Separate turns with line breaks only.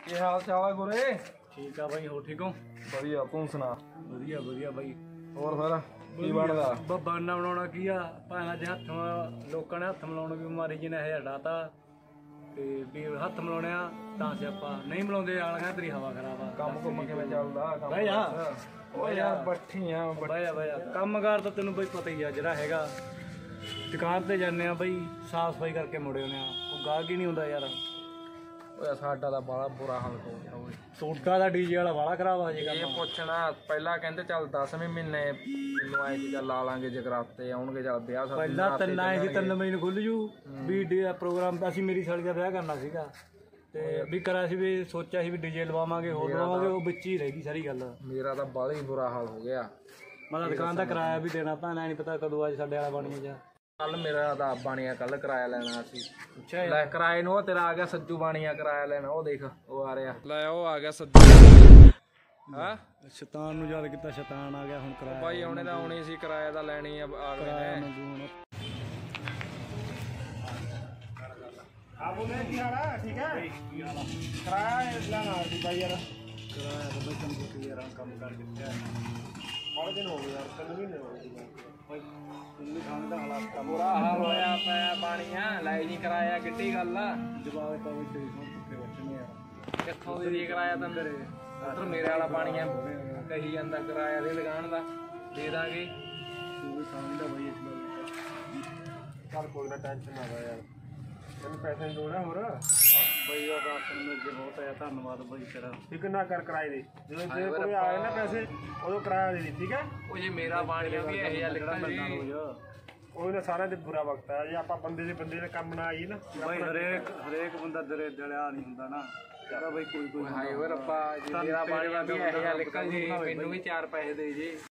ਕੀ ਹਾਲ ਚਾਲ ਹੈ ਗੁਰੇ?
ठीक है भाई, हो ठीक हो?
ਵਧੀਆ, ਤੂੰ ਸੁਣਾ?
वधिया वधिया भाई।
ਹੋਰ ਫਿਰ ਕੀ ਬਣਦਾ?
ਬਾਨਾ ਬਣਾਉਣਾ ਕੀ ਆ ਭਾਵੇਂ ਅੱਜ ਹੱਥ ਲੋਕਾਂ ਨੇ ਹੱਥ ਮਿਲਾਉਣ ਦੀ ਬਿਮਾਰੀ ਜੀ ਨੇ ਇਹ ਹਟਾਤਾ ਤੇ ਵੀ ਹੱਥ ਮਿਲਾਉਣੇ ਆ ਤਾਂ ਸਿਆਪਾ ਨਹੀਂ ਮਿਲਾਉਂਦੇ ਆਲੀਆਂ ਤੇਰੀ ਹਵਾ ਖਰਾਬ ਆ।
ਕੰਮ ਕੁੰਮ ਕਿਵੇਂ ਚੱਲਦਾ?
ਬਹਿ ਜਾ।
ਓ ਯਾਰ ਬੱਠੀ ਆ
ਬਹਿ ਜਾ ਕੰਮਕਾਰ ਤਾਂ ਤੈਨੂੰ ਬਈ ਪਤਾ ਹੀ ਆ ਜਿਹੜਾ ਹੈਗਾ। ਦੁਕਾਨ ਤੇ ਜਾਂਦੇ ਆ ਬਈ, ਸਾਫ ਸਫਾਈ ਕਰਕੇ ਮੁੜੇ ਆਉਂਦੇ ਆ, ਕੋਈ ਗਾਹਕ ਹੀ ਨਹੀਂ ਹੁੰਦਾ ਯਾਰ।
ਓਏ ਸਾਡਾ ਤਾਂ ਬੜਾ ਬੁਰਾ ਹਾਲ ਹੋ ਗਿਆ ਓਏ।
ਸੋਡਾ ਦਾ ਡੀਜੇ ਵਾਲਾ ਬਾਲਾ ਖਰਾਬ ਆ ਜੇ
ਇਹ ਪੁੱਛਣਾ ਪਹਿਲਾਂ ਕਹਿੰਦੇ ਚੱਲ 10ਵੇਂ ਮਹੀਨੇ ਮੈਨੂੰ ਆਏ ਸੀ ਚੱਲ ਲਾ ਲਾਂਗੇ ਜਗਰਾਤੇ ਆਉਣਗੇ, ਚੱਲ ਵਿਆਹ ਸਾਡਾ
ਪਹਿਲਾਂ 3 ਆਏ ਸੀ, 3 ਮਹੀਨੇ ਖੁੱਲ ਜੂ ਵੀ ਪ੍ਰੋਗਰਾਮ। ਅਸੀਂ ਮੇਰੀ ਸਾਲੀ ਦਾ ਵਿਆਹ ਕਰਨਾ ਸੀਗਾ ਤੇ ਵੀ ਕਰਿਆ ਸੀ, ਵੀ ਸੋਚਿਆ ਸੀ ਵੀ ਡੀਜੇ ਲਵਾਵਾਂਗੇ ਹੋਰ ਲਵਾਵਾਂਗੇ, ਉਹ ਵਿੱਚ ਹੀ ਰਹਿ ਗਈ ਸਾਰੀ ਗੱਲ।
ਮੇਰਾ ਤਾਂ ਬਾਹਲਾ ਹੀ ਬੁਰਾ ਹਾਲ ਹੋ ਗਿਆ।
ਮੈਂ ਦੁਕਾਨ ਦਾ ਕਿਰਾਇਆ ਵੀ ਦੇਣਾ ਭੈਣਾ, ਨਹੀਂ ਪਤਾ ਕਦੋਂ ਅੱਜ ਸਾਡੇ ਵਾਲਾ ਬਣੀ ਜਾ।
ਕੱਲ ਮੇਰਾ ਤਾਂ ਬਣਿਆ, ਕੱਲ ਕਿਰਾਇਆ ਲੈਣਾ ਸੀ। ਅੱਛਾ ਲੈ ਕਿਰਾਏ ਨੂੰ ਉਹ ਤੇਰਾ ਆ ਗਿਆ ਸੱਜੂ ਬਾਣੀਆ ਕਿਰਾਇਆ ਲੈਣਾ। ਉਹ ਦੇਖ ਉਹ ਆ ਰਿਹਾ, ਲੈ ਉਹ ਆ ਗਿਆ ਸੱਜੂ। ਹਾਂ
ਸ਼ੈਤਾਨ ਨੂੰ ਯਾਦ ਕੀਤਾ, ਸ਼ੈਤਾਨ ਆ ਗਿਆ ਹੁਣ ਕਿਰਾਇਆ
ਬਾਈ। ਆਉਣੇ ਤਾਂ ਆਉਣੀ ਸੀ, ਕਿਰਾਇਆ ਤਾਂ ਲੈਣੀ ਆ ਅਗਲੇ ਨੇ।
ਆਪ ਉਹਨੇ ਕੀ ਹਾਲ ਆ? ਠੀਕ ਹੈ ਕਿਰਾਇਆ ਲੈਣਾ ਸੀ ਬਾਈ ਯਾਰ। ਕਿਰਾਇਆ ਤਾਂ ਬਈ ਤੈਨੂੰ ਪਤਾ ਯਾਰ ਕੰਮ ਕਰ ਦਿੱਤਾ ਬੜੇ ਦਿਨ ਹੋ ਗਏ ਯਾਰ, 3 ਮਹੀਨੇ ਹੋ ਗਏ ਬਾਈ। ਤੈਨੂੰ ਖਾਣ ਦਾ ਹਾਲਾਤ
ਬੁਰਾ ਹਾਲ ਹੋਇਆ ਪਿਆ ਬਾਣੀਆ, ਲੈ ਜੀ ਕਿਰਾਇਆ ਕਿੱਡੀ ਗੱਲ ਆ।
ਜਵਾਬ ਤਾਂ ਬਈ ਤੇਰੀ ਸੁਣ ਕੇ ਬੱਚਨੇ ਯਾਰ।
ਕਿੱਥੋਂ ਦੀ ਕਿਰਾਇਆ ਤਾਂ ਮੇਰੇ ਉਧਰ ਮੇਰੇ ਵਾਲਾ ਬਾਣੀਆ ਕਹੀ ਜਾਂਦਾ ਕਿਰਾਇਆ ਦੇ ਦੁਕਾਨ ਦਾ ਦੇ ਦਾਂਗੇ।
ਤੂੰ ਵੀ ਸਮਝਦਾ ਬਈ ਇਸ ਗੱਲ। ਚੱਲ ਕੋਈ ਨਾ, ਟੈਨਸ਼ਨ ਨਾ ਲੈ ਯਾਰ, ਤੈਨੂੰ ਪੈਸੇ ਦੀ ਲੋੜ ਹੈ ਹੋਰ ਬਈ। ਯਾਰ ਰਾਸ਼ਨ ਮਿਲ ਜੇ ਬਹੁਤ ਹੈ, ਧੰਨਵਾਦ ਬਈ ਤੇਰਾ। ਠੀਕ ਨਾ ਕਰ ਕਿਰਾਏ ਦੇ, ਜਦੋਂ ਜੇ ਕੋਈ ਆਏ ਨਾ ਪੈਸੇ ਉਦੋਂ ਕਿਰਾਇਆ ਦੇ ਦੇ, ਠੀਕ ਹੈ?
ਉਹ ਜੇ ਮੇਰਾ ਬਾਣੀਆ ਵੀ ਇਹ ਜਿਹਾ ਲਿਖਣ ਜੀ,
ਉਹ ਨਾ ਸਾਰਿਆਂ ਦੇ ਬੁਰਾ ਵਕਤ ਹੈ। ਜੇ ਆਪਾਂ ਬੰਦੇ ਦੇ ਕੰਮ ਨਾ ਆਈਏ ਨਾ ਬਈ, ਹਰੇਕ ਬੰਦਾ ਦਲਿਆ ਨਹੀਂ ਹੁੰਦਾ ਨਾ ਬਈ। ਕੋਈ
ਹਾਏ ਓਏ ਰੱਬਾ, ਜੇ ਮੇਰਾ ਬਾਣੀਆ ਵੀ ਇਹ ਜਿਹਾ ਲਿਖਣ ਜੀ, ਮੈਨੂੰ ਵੀ 4 ਪੈਸੇ ਦੇ ਜੀ।